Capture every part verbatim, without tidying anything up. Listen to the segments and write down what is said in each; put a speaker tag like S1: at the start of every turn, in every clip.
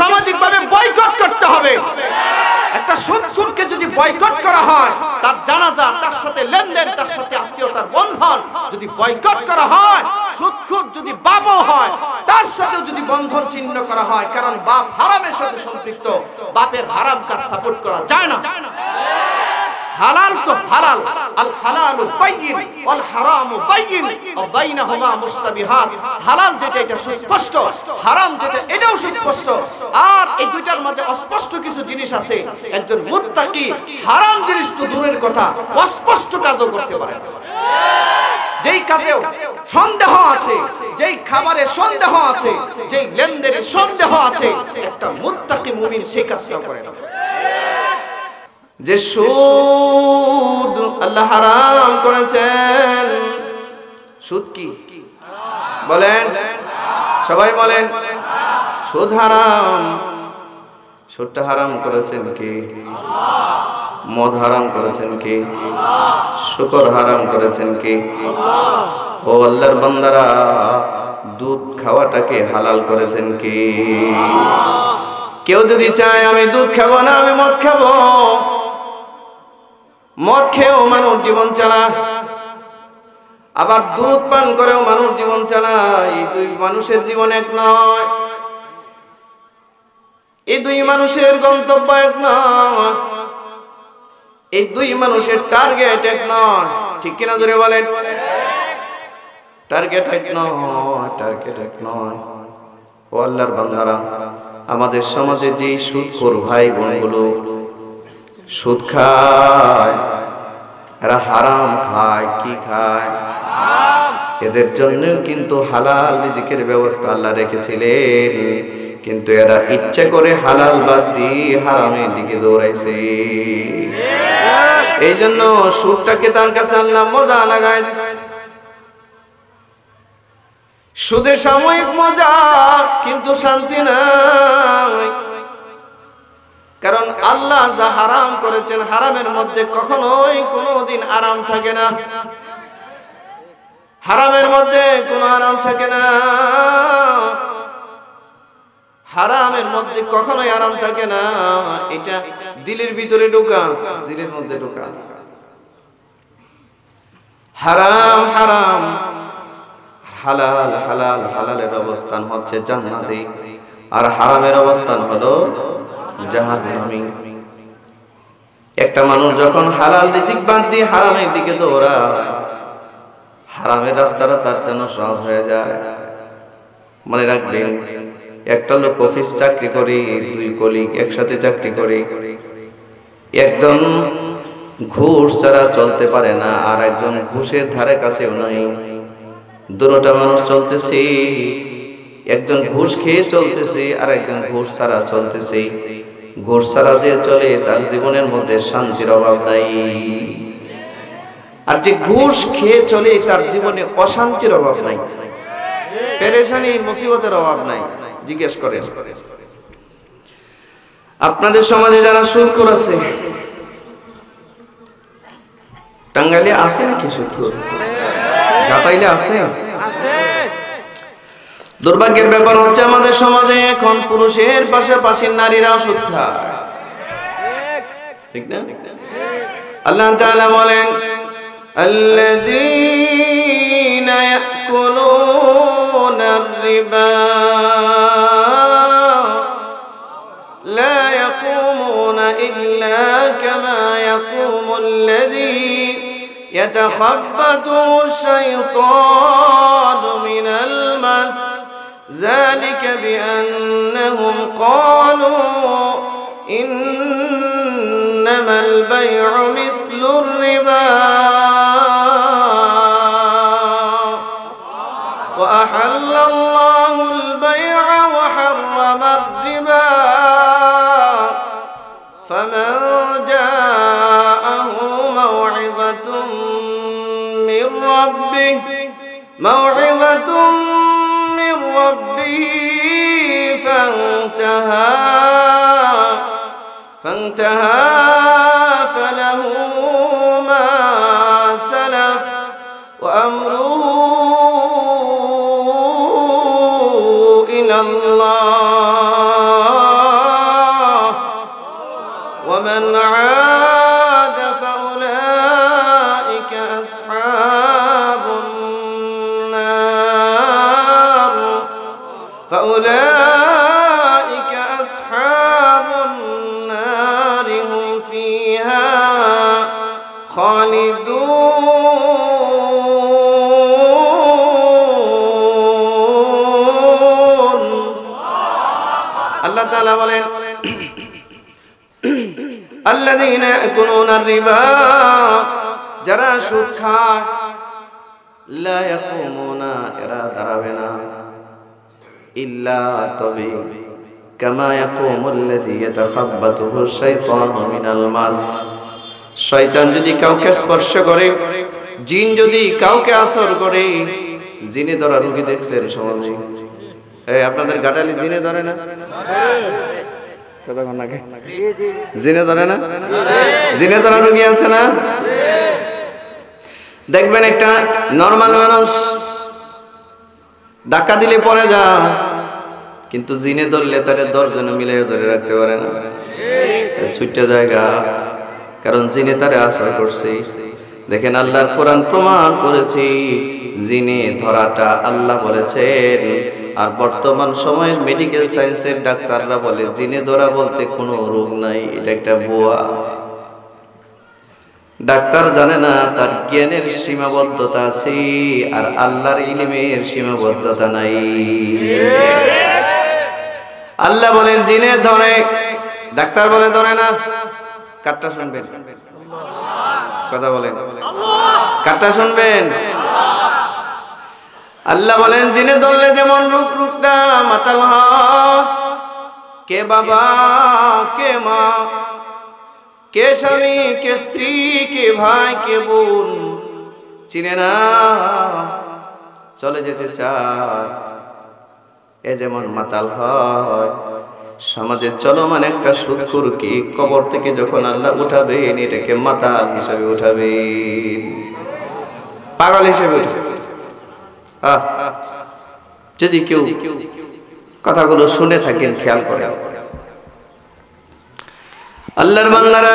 S1: সামাজিকভাবে বয়কট করতে হবে। একটা সুদখোরকে যদি বয়কট করা হয়, তার জানাজা, তার সাথে লেনদেন, তার সাথে আত্মীয়তার বন্ধন যদি বয়কট করা হয়, সুদখোর যদি বাপও হয় তার সাথে যদি বন্ধন ছিন্ন করা হয়, কারণ বাপ হারামের সাথে সম্পৃক্ত, বাপের হারাম কাজ সাপোর্ট করা যায় না। হালাল তো হালাল, আল হালালু বাইয়িন ওয়াল হারামু বাইয়িন ওয়া বাইনাহুমা মুস্তাবিহাত। হালাল যেটা এটা সুস্পষ্ট, হারাম যেটা এটাও সুস্পষ্ট। আর এই দুইটার মাঝে অস্পষ্ট কিছু জিনিস আছে। একজন মুত্তাকি হারাম জিনিস তো দূরের কথা, অস্পষ্ট কাজও করতে পারে। যেই কাজেও সন্দেহ আছে, যেই খাবারে সন্দেহ আছে, যেই লেনদেনে সন্দেহ আছে, একটা মুত্তাকি মুমিন সেই কাজটা করে না। যে সুদ আল্লাহ হারাম করেছেন, সুদ কি বলেন, সবাই বলেন, সুদ হারাম। সুদটা হারাম করেছেন কে? মদ হারাম করেছেন কে? শুকর হারাম করেছেন কে? ও আল্লাহর বান্দারা, দুধ খাওয়াটাকে হালাল করেছেন কে? কেউ যদি চায় আমি দুধ খাবো না, আমি মদ খাবো, মদ খেয়েও মানুষ জীবন চালায়, আবার দুধ পান করেও মানুষ জীবন চালায়। এই দুই মানুষের জীবন এক নয়, এই দুই মানুষের গন্তব্য এক নয়, এই দুই মানুষের টার্গেট এক নয়। ঠিক কিনা জোরে বলেন? টার্গেট এক নয়, টার্গেট এক নয়। ও আল্লাহর বান্দারা, আমাদের সমাজে যে সুদখোর ভাই বোনগুলো সুদ খায়, এরা হারাম খায়। কি খায়? এদের জন্য কিন্তু হালাল রিজিকের ব্যবস্থা আল্লাহ রেখেছিলেন, কিন্তু এরা ইচ্ছা করে হালাল বাদ দিয়ে হারামের দিকে দৌড়াইছে। এই জন্য সুদটাকে তার কাছে আল্লাহ মজা লাগায় দিচ্ছে। সুদে সাময়িক মজা, কিন্তু শান্তি নাই। কারণ আল্লাহ যা হারাম করেছেন, হারামের মধ্যে কখনোই কোনোদিন আরাম থাকে না। হারামের মধ্যে কোনো আরাম থাকে না, হারামের মধ্যে কখনোই আরাম থাকে না। এটা দিলের ভিতরে ঢোকা, দিলের মধ্যে ঢোকা। হারাম হারাম, হালাল হালাল। হালালের অবস্থান হচ্ছে জান্নাতে, আর হারামের অবস্থান হলো জাহান্নামে। একটা মানুষ যখন হালাল রিজিক বাদ দিয়ে হারামের দিকে দৌড়ায়, হারামের রাস্তাটা তার জন্য সহজ হয়ে যায়। মনে রাখবেন, একটা লোক অফিস চাকরি করে, দুই কলিগ একসাথে চাকরি করে, একজন ঘুষ ছাড়া চলতে পারে না, আর একজন ঘুষের ধারে কাছেও নাই। দুটোটা মানুষ চলতেছে, একজন ঘুষ খেয়ে চলতেছে, আর একজন ঘুষ ছাড়া চলতেছে। ঘুষ ছাড়া যে চলে, তার জীবনের মধ্যে শান্তির অভাব নাই। আর যে ঘুষ খেয়ে চলে, তার জীবনে অশান্তির অভাব নাই, পেরেশানি মুসিবতের অভাব নাই। জিজ্ঞেস করে আপনাদের সমাজে যারা সুদখোর আছে, টাঙ্গাইলে আছে নাকি সুদখোর? ঘাটাইলে আছে? দুর্ভাগ্যের ব্যাপার হচ্ছে আমাদের সমাজে এখন পুরুষের পাশাপাশি নারীরাও সুদ খায়। ঠিক না? আল্লাহ তাআলা বলেন, আল্লাযীনা ইয়াকুলুনার রিবা লা ইয়াকুমুনা ইল্লা কামা ইয়াকুমুল্লাযী يتخبطه الشيطان من المس ذلك بأنهم قالوا إنما البيع مثل الربا وأحل الله البيع وحرم الربا فمن جاءه موعظة من ربه موعظة من ربه فانتهى فانتهى فله ما سلف وأمره إلى الله ومن عاد فأولئك أصحاب النار فأولئك أصحاب النار هم فيها خالدون الله تعالى বলেন الذين يأكلون الربا যারা সুদ খায় لا يقومون এরা দাঁড়াবে না إلا তবে كما يقوم الذي يتخبطه الشيطان من المس শয়তান যদি কাউকে স্পর্শ করে জিন যদি কাউকে আসর করে জিনে ধরা রোগী দেখছেন সমাজে এই আপনাদের গাটালি জিনে ধরে না কতক্ষণ আগে জিনে ধরে না জিনে ধরা রোগী আছে না দেখবেন একটা নরমাল মানুষ ধাক্কা দিলে পড়ে যায় কিন্তু জিনে ধরলে তারে দশজন মিলে ধরে রাখতে পারে না ছুটে জায়গা কারণ জিনে তারে আশ্রয় করছে দেখেন আল্লাহর কোরআন প্রমাণ করেছে জিনে ধরাটা আল্লাহ বলেছেন আর বর্তমান সময়ের মেডিকেল সায়েন্সের ডাক্তাররা বলে জিনে ধরা বলতে কোনো রোগ নাই এটা একটা ভুয়া ডাক্তার জানে না তার জ্ঞানের সীমাবদ্ধতা আছে আর আল্লাহর ইলমের সীমাবদ্ধতা নাই আল্লাহ বলেন জিনে ধরে ডাক্তার বলে ধরে না কাটটা শুনবেন কথা বলেন কাটটা শুনবেন আল্লাহ বলেন জিনে ধরলে যেমন রূপ রূপটা মাতাল হয় কে বাবা কে মা কে স্বামী কে স্ত্রী কে ভাই কে বোন চিনে না চলে যেতে চায় এ যেমন মাতাল হয় সমাজে চলমান একটা সুদখোরকে কবর থেকে যখন আল্লাহ উঠাবেন এটাকে মাতাল হিসাবে উঠাবেন পাগল হিসেবে উঠাবেন যদি কেউ কথাগুলো শুনে থাকেন খেয়াল করে আল্লাহর বান্দারা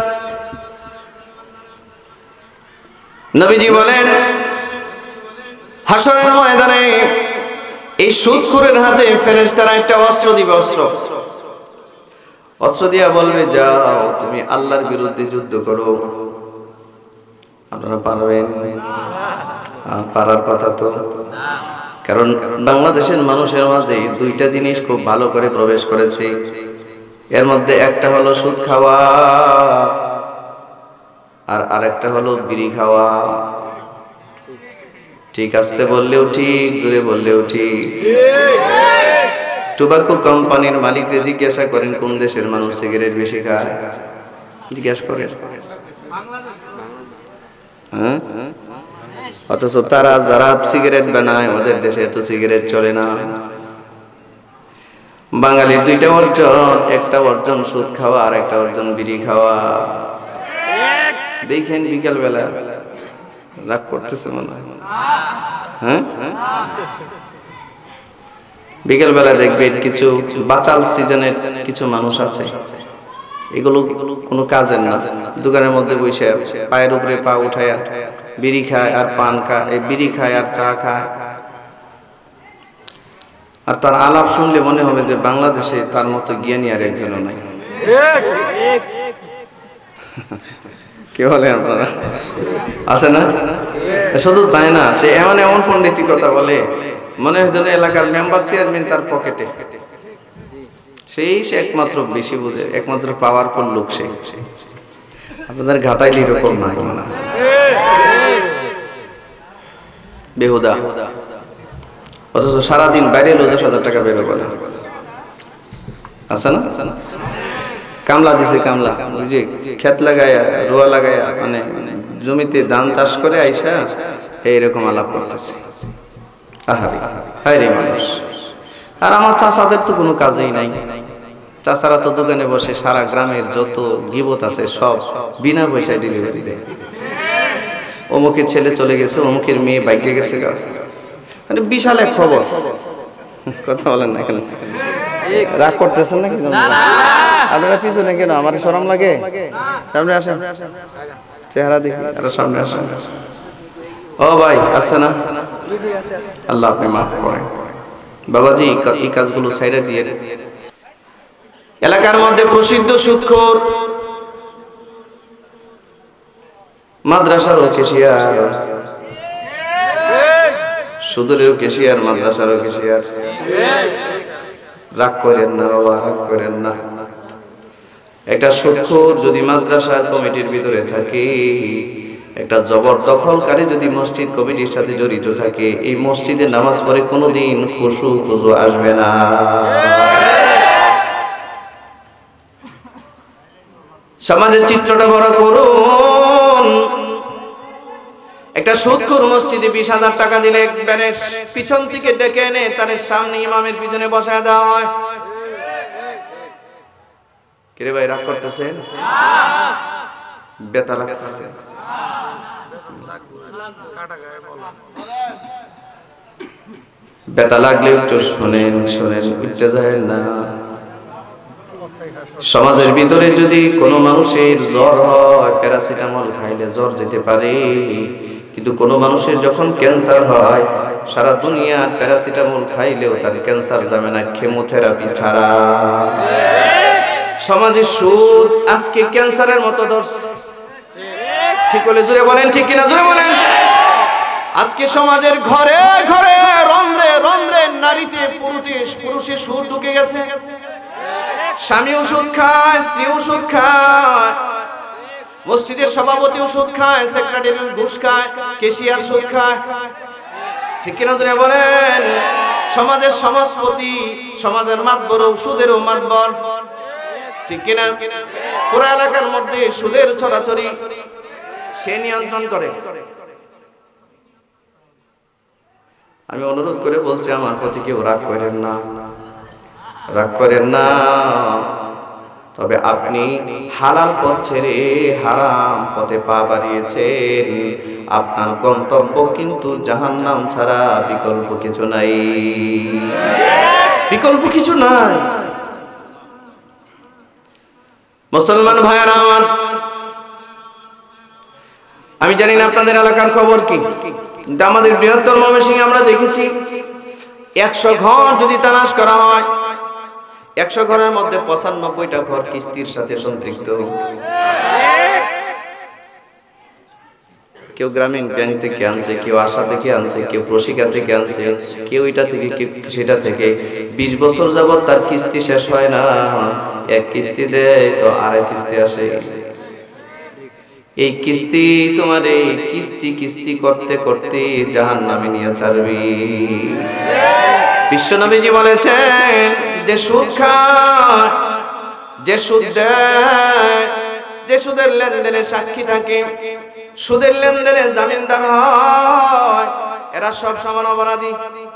S1: নবীজি বলেন হাসরের ময়দানে এই সুদখোরের হাতে ফেরেশতারা একটা অস্ত্র দিবে অস্ত্র অস্ত্র দিয়া বলবে যাও তুমি আল্লাহর বিরুদ্ধে যুদ্ধ করো আপনারা পারবেন পারার কথা তো কারণ বাংলাদেশের মানুষের মাঝে দুইটা জিনিস খুব ভালো করে প্রবেশ করেছে এর মধ্যে একটা হলো সুদ খাওয়া আর আরেকটা হলো বিড়ি খাওয়া ঠিক আসতে বললেও ঠিক জোরে বললেও ঠিক টোবাকো কোম্পানির মালিককে জিজ্ঞাসা করেন কোন দেশের মানুষ সিগারেট বেশি খায় জিজ্ঞাসা করেন হ্যাঁ অথচ তারা যারা সিগারেট বানায় ওদের দেশে তো সিগারেট চলে না বাঙালির দুইটা অর্জন একটা অর্জন সুদ খাওয়া আর একটা অর্জন বিড়ি খাওয়া দেখেন বিকেল বেলা রাগ করতেছে মনে হয় হ্যাঁ বিকেল বেলা দেখবেন কিছু বাচাল সিজনের কিছু মানুষ আছে এগুলো কোনো কাজের না দোকানের মধ্যে বসে পায়ের উপরে পা উঠায় বিড়ি খায় আর পান খায় এই বিড়ি খায় আর চা খায় আর তার আলাপ শুনলে মনে হবে যে বাংলাদেশে তার মতো জ্ঞানী আর একজনও নাই কে বলে আপনারা আছে না শুধু তাই না সে এমন এমন পণ্ডিতি কথা বলে মনে হয় যেন এলাকার মেম্বার চেয়ারম্যান তার পকেটে সেই সে একমাত্র বেশি বুঝে একমাত্র পাওয়ারফুল লোক সে আপনাদের ঘাটাইলে এরকম নাই না বেহুদা অথচ সারাদিন বাইরে এলো দশ হাজার টাকা বেরো করে আছে না কামলা দিছে কামলা ওই যে ক্ষেত লাগায়া রোয়া লাগায়া মানে জমিতে ধান চাষ করে আইসা এইরকম আলাপ করতেছে আহারে হায়রে মানুষ আর আমার চাচাদের তো কোনো কাজেই নাই চাচারা তো দোকানে বসে সারা গ্রামের যত গিবত আছে সব বিনা পয়সায় ডেলিভারি দেয় অমুকের ছেলে চলে গেছে অমুকের মেয়ে বাইকে গেছে মানে বিশাল এক খবর কথা বলেন না এখানে রাগ করতেছেন নাকি
S2: আপনারা পিছনে কেন? আমার শরম লাগে? সামনে আসেন, চেহারা দেখি, আর সামনে আসেন। ও ভাই আসছে না? আল্লাহ আপনি মাফ করেন বাবাজি, এই কাজগুলো সাইডে দিয়ে। এলাকার মধ্যে প্রসিদ্ধ সুদখোর, মাদ্রাসারও কেশিয়ার, সুদরেও কেশিয়ার, মাদ্রাসারও কেশিয়ার। রাগ করেন না বাবা, রাগ করেন না। একটা সুদখোর যদি মাদ্রাসার কমিটির ভিতরে থাকে, একটা জবরদখলকারী যদি মসজিদ কমিটির সাথে জড়িত থাকে, এই মসজিদে নামাজ পড়ে কোনোদিন খুশু খুশু আসবে না। সমাজের চিত্রটা বড় করুন। একটা সুদখোর মসজিদে বিশ হাজার টাকা দিলে ব্যানের পিছন থেকে ডেকে এনে তার সামনে ইমামের পিছনে বসায় দেওয়া হয়। কিরে ভাই রাগ করতেছেন? ব্যথা লাগতেছে? ব্যথা লাগলে একটু শোনেন, শোনেন, উঠতে যায় না। সমাজের ভিতরে যদি কোনো মানুষের জ্বর হয়, প্যারাসিটামল খাইলে জ্বর যেতে পারে, কিন্তু কোনো মানুষের যখন ক্যান্সার হয়, সারা দুনিয়ার প্যারাসিটামল খাইলেও তার ক্যান্সার যাবে না কেমোথেরাপি ছাড়া। সমাজে সুদ আজকে ক্যান্সারের মতো ধরছে। ঠিক বলে জোরে বলেন, ঠিক কিনা জোরে বলেন। আজকে সমাজের ঘরে ঘরে, রন্ধ্রে রন্ধ্রে, নারীতে পুরুষে পুরুষে সুদ ঢুকে গেছে। স্বামী ওষুধ খায়, স্ত্রী ওষুধ খায়, মসজিদের সভাপতি ওষুধ খায়, সেক্রেটারি ঘুষ খায়, কেশিয়ার সুদ খায়। ঠিক কিনা জোরে বলেন। সমাজের সমাজপতি, সমাজের মাতবর সুদেরও মাতবর। ঠিক কিনা? পুরো এলাকার মধ্যে সুদের ছড়াছড়ি সে নিয়ন্ত্রণ করে। আমি অনুরোধ করে বলছি, আমার প্রতি কেউ রাগ করেন না, রাগ করেন না। তবে আপনি হালাল পথ ছেড়ে হারাম পথে পা বাড়িয়েছেন। আপনার গন্তব্য কিন্তু জাহান্নাম ছাড়া বিকল্প কিছু নাই, বিকল্প কিছু নাই। মুসলমান ভাইয়েরা আমার, আমি জানি না আপনাদের এলাকার খবর কি, কিন্তু আমাদের বৃহত্তর ময়মনসিংহে আমরা দেখেছি একশো ঘর যদি তালাশ করা হয়, একশো ঘরের মধ্যে পঁচানব্বইটা ঘর কিস্তির সাথে সম্পৃক্ত। কেউ গ্রামীণ ব্যাংক থেকে আনছে, কেউ আশা থেকে আনছে, কেউ প্রশিকা থেকে আনছে, কেউ এটা থেকে, কেউ সেটা থেকে। বিশ বছর যাবৎ তার কিস্তি শেষ হয় না। এক কিস্তি দেয় তো আরেক কিস্তি আসে। এই কিস্তি তোমার এই কিস্তি কিস্তি করতে করতে জাহান্নামে নিয়ে ছাড়বি। বিশ্বনবীজি বলেছেন, যে সুদ খায়, যে সুদ দেয়, যে সুদের লেনদেনে সাক্ষী থাকে, সুদের লেনদেনে জামিনদার হয়, এরা সব সমান অপরাধী।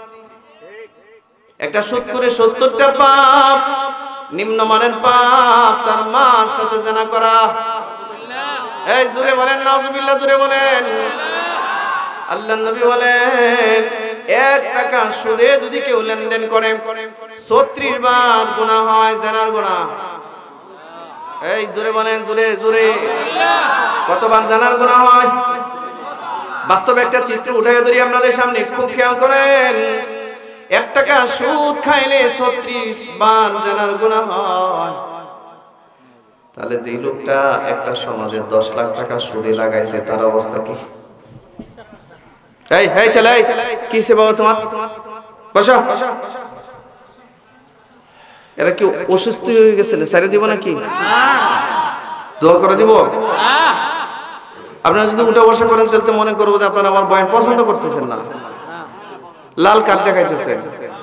S2: একটা সুদ করে সত্তরটা পাপ, নিম্নমানের পাপ তার মার সাথে জেনা করা। এই জোরে বলেন নাউজুবিল্লাহ, জোরে বলেন। আল্লাহর নবী বলেন, এক টাকা সুদে যদি কেউ লেনদেন করে ছত্রিশ বার গুনাহ হয়, জেনার গুনাহ। এই জোরে বলেন, জোরে জোরে। কতবার জেনার গুনাহ হয়? বাস্তবে একটা চিত্র উঠে ধরি আপনাদের সামনে, খুব খেয়াল করেন। এক টাকা সুদ খাইলে ছত্রিশ বার জেনার গুনাহ হয়। তাহলে যে লোকটা একটা সমাজে দশ লাখ টাকা সুদে লাগাইছে, তার অবস্থা কি? এই এই চলে, কি সে বাবা তোমার বসা। এরা কি অসুস্থ হয়ে গেছে? ছেড়ে দিব নাকি? দোয়া করে দিব। আপনারা যদি উঠা বসা করেন তাহলে মনে করবো যে আপনারা আমার বয়ান পছন্দ করতেছেন না, লাল কার্ড দেখাইতেছেন।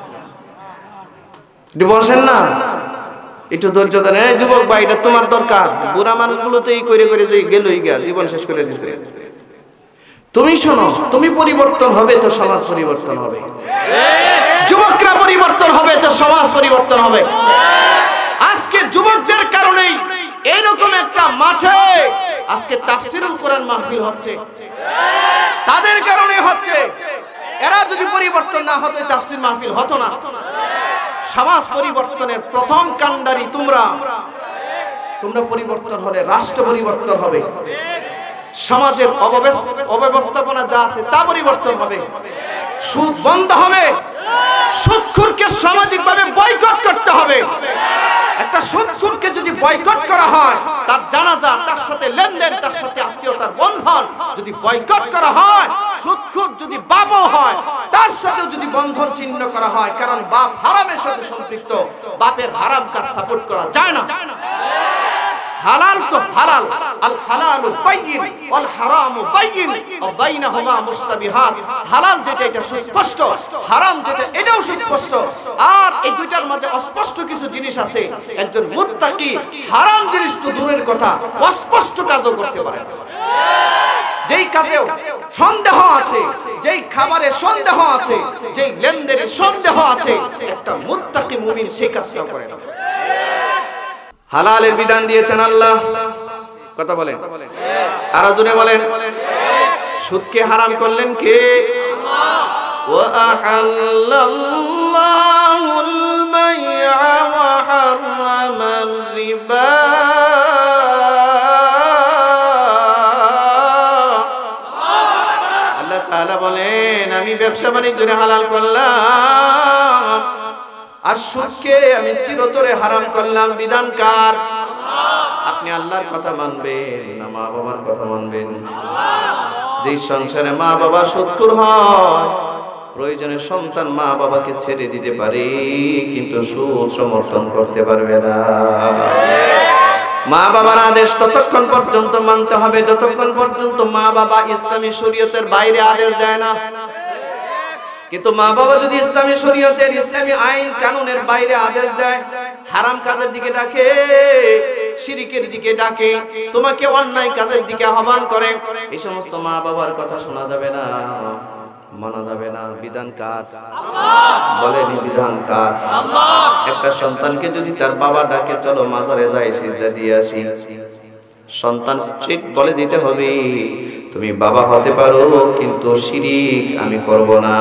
S2: বসেন না, একটু ধৈর্য ধরেন। এই যুবক ভাই, এটা তোমার দরকার। বুড়া মানুষগুলো তো এই করে করে গেলই গা, জীবন শেষ করে দিছে। তুমি শোনো, তুমি পরিবর্তন হবে তো সমাজ পরিবর্তন হবে, যুবকরা পরিবর্তন হবে তো সমাজ পরিবর্তন হবে। আজকে যুবকদের কারণেই এইরকম একটা মাঠে আজকে তাফসীরুল কোরআন মাহফিল হচ্ছে, তাদের কারণে হচ্ছে। এরা যদি পরিবর্তন না হতো তাফসীর মাহফিল হতো না। সমাজ পরিবর্তনের প্রথম কান্ডারি তোমরা,
S1: তোমরা পরিবর্তন হলে রাষ্ট্র পরিবর্তন হবে, সমাজের অব্যবস্থাপনা যা আছে তা পরিবর্তন হবে, সুদ বন্ধ হবে, সুদখোরকে সামাজিকভাবে বয়কট করতে হবে। একটা সুদখোরকে যদি বয়কট করা হয়, তার জানাজা, তার সাথে লেনদেন, তার সাথে আত্মীয়তার বন্ধন যদি বয়কট করা হয়, সুদখোর যদি বাপও হয় তার সাথেও যদি বন্ধন ছিন্ন করা হয়, কারণ বাপ হারামের সাথে সম্পৃক্ত, বাপের হারাম কাজ সাপোর্ট করা যায় না। হালাল তো হালাল, আল হালালু বাইয়িন ওয়াল হারামু বাইয়িন ওয়া বাইনাহুমা মুস্তাবিহাত। হালাল যেটা এটা সুস্পষ্ট, হারাম যেটা এটাও সুস্পষ্ট। আর এই দুইটার মাঝে অস্পষ্ট কিছু জিনিস আছে। একজন মুত্তাকি হারাম জিনিস তো দূরের কথা, অস্পষ্ট কাজও করতে পারে। যেই কাজেও সন্দেহ আছে, যেই খাবারে সন্দেহ আছে, যেই লেনদেনে সন্দেহ আছে, একটা মুত্তাকি মুমিন সেই কাজটাও করে না। হালালের বিধান দিয়েছেন আল্লাহ, কথা বলেন, আর জোরে বলেন। সুদকে হারাম করলেন কে? ওয়া আহাল্লাল্লাহুল বাই'a ওয়া হাররামার রিবা। আল্লাহ তাআলা বলেন, আমি ব্যবসা বাণিজ্যে হালাল করলাম আর সুদকে আমি চিরতরে হারাম করলাম। বিধান কার? আপনি আল্লাহর কথা মানবেন না মা বাবার কথা মানবেন? যেই সংসারে মা বাবা সুদখোর হয়, প্রয়োজনে সন্তান মা বাবাকে ছেড়ে দিতে পারে, কিন্তু সুদ সমর্থন করতে পারবে না। মা বাবার আদেশ ততক্ষণ পর্যন্ত মানতে হবে যতক্ষণ পর্যন্ত মা বাবা ইসলামী শরীয়তের বাইরে আদেশ দেয় না। কিন্তু মা বাবা যদি ইসলামী শরীয়তের, ইসলামী আইন কানুনের বাইরে আদেশ দেয়, হারাম কাজের দিকে ডাকে, শিরকের দিকে ডাকে, তোমাকে অন্যায় কাজের দিকে আহ্বান করে, এই সমস্ত মা বাবার কথা শোনা যাবে না, মানা যাবে না। বিধান কার? বলেন বিধান কার? একটা সন্তানকে যদি তার বাবা ডাকে, চলো মাজারে যাই সিজদা দিয়ে আসি, সন্তান স্ট্রিক্ট বলে দিতে হবে, তুমি বাবা হতে পারো কিন্তু শিরিক আমি করব না,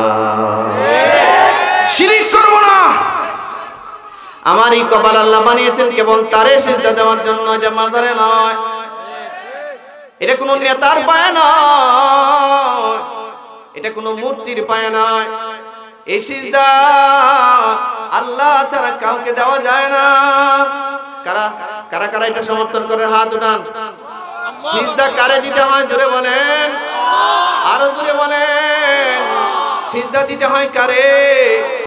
S1: শিরিক করব না। আমার এই কপাল আল্লাহ বানিয়েছেন কেবল তারে সিজদা দেওয়ার জন্য, যে মাজারে নয়। এটা কোনো নেতার পায় নয়, এটা কোনো মূর্তির পায় নয়। এই সিজদা আল্লাহ ছাড়া কাউকে দেওয়া যায় না। কারা কারা কারা এটা সমর্থন করে? হাত উঠান। সিজদা কারে দিতে হয় জোরে বলেন, আরো জোরে বলেন। সিজদা দিতে হয় কারে?